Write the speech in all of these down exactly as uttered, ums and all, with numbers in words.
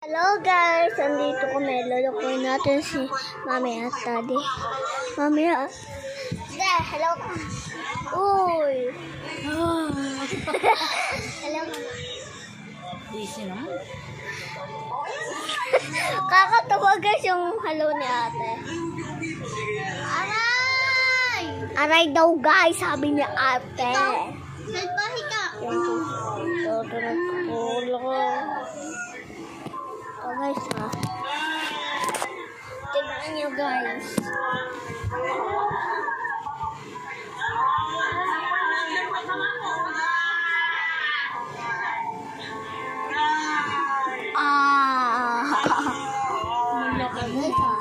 Hello guys, andito kami. Lulukuin natin si Mami at Daddy. Mami at... Dad, hello ka. Uy. Hello ka. Busy naman. Kakatawa guys yung hello ni ate. Aray! Aray daw guys, sabi ni ate. Nagpahi ka. Ito, ito na pulo ko. Oh guys ha. Tignan nyo guys. Ah. Malaki guys ha.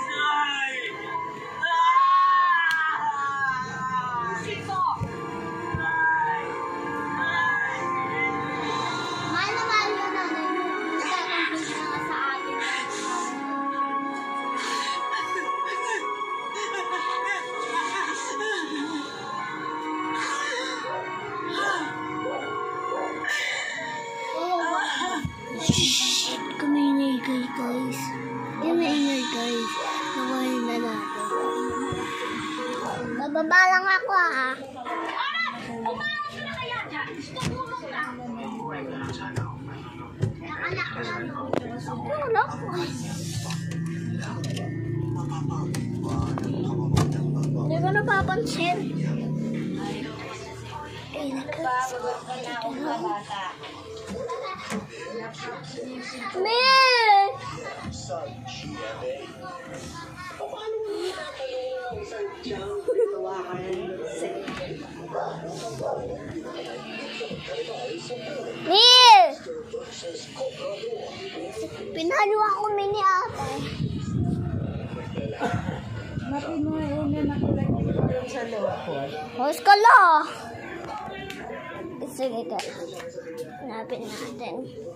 Shhh! Kami ingay guys. Yan na ingay guys. Nawain na natin. Bababa lang ako ha. Wala ko. Hindi ko napapansin. Ay, nakas. Miss! Miss! Pinalo ako mini ate. Mapinuuna na ko lang yung sa loob. Hos ka la! Sige ka. Hanapin natin.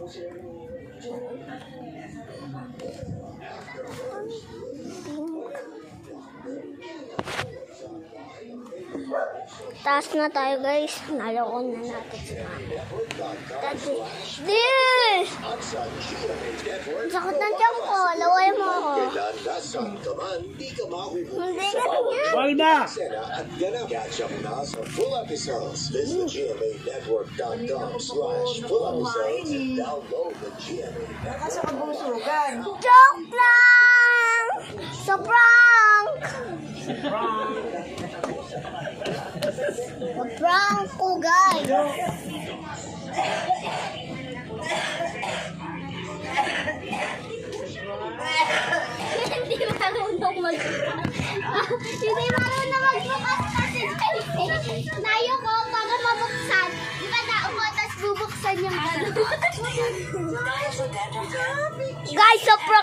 Taas na tayo guys. Nalokon na natin si Mami. Daddy. This! Sakit ng tiyan ko. Laway mo ako. Hindi ka niya. Walda! Catch up na sa full episodes. Visit G M A network dot com slash full episodes and download the G M A network. Nasa kabusugan. Joke lang! Sa prank! Sa prank ko guys! Hindi marunong magbukas. Hindi marunong magbukas kasi nayo ko para mabuksan. Di ba naupo tapos bubuksan yung gano'n? Guys, sa prank!